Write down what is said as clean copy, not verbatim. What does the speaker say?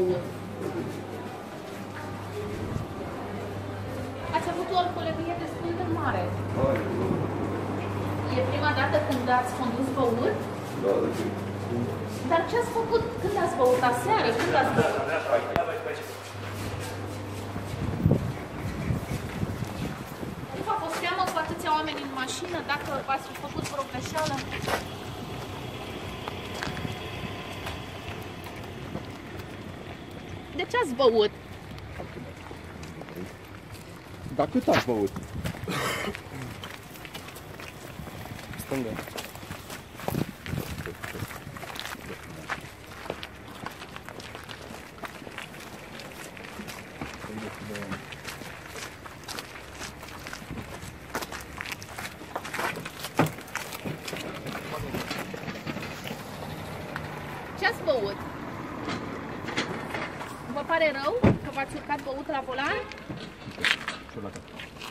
băut? Ați avut o alcoolemie destul de mare. E prima dată când ați condus băut? Da, da. Dar ce ați făcut? Când ați băut? Aseară? Când ați băut? Nu v-a fost teamă cu atâția oameni în mașină dacă v-ați fi făcut vreo greșeală? De ce ați băut? Dar cât ați băut? Stânga. Ce ați băut? Vă pare rău că v-ați urcat băut la volan? Ciulată.